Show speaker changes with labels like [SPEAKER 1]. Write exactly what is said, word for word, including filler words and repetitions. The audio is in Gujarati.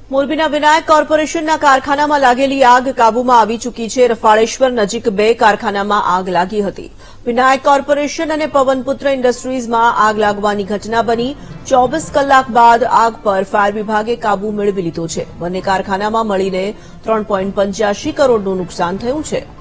[SPEAKER 1] મોરબીના વિનાયક કોર્પોરેશનના કારખાનામાં લાગેલી આગ કાબૂમાં આવી ચૂકી છે। રફાળેશ્વર નજીક બે કારખાનામાં આગ લાગી હતી। વિનાયક કોર્પોરેશન અને પવનપુત્ર ઇન્ડસ્ટ્રીઝમાં આગ લાગવાની ઘટના બની। ચોવીસ કલાક બાદ આગ પર ફાયર વિભાગે કાબૂ મેળવી લીધો છે। બંને કારખાનામાં મળીને ત્રણ પોઈન્ટ પંચ્યાસી કરોડનું નુકસાન થયું છે।